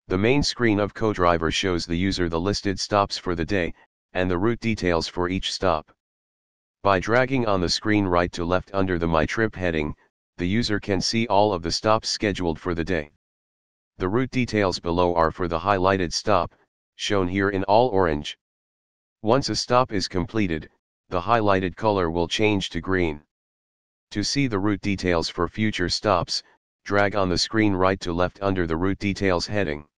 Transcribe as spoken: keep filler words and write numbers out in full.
The main screen of CoDriver shows the user the listed stops for the day, and the route details for each stop. By dragging on the screen right to left under the My Trip heading, the user can see all of the stops scheduled for the day. The route details below are for the highlighted stop, shown here in all orange. Once a stop is completed, the highlighted color will change to green. To see the route details for future stops, drag on the screen right to left under the route details heading.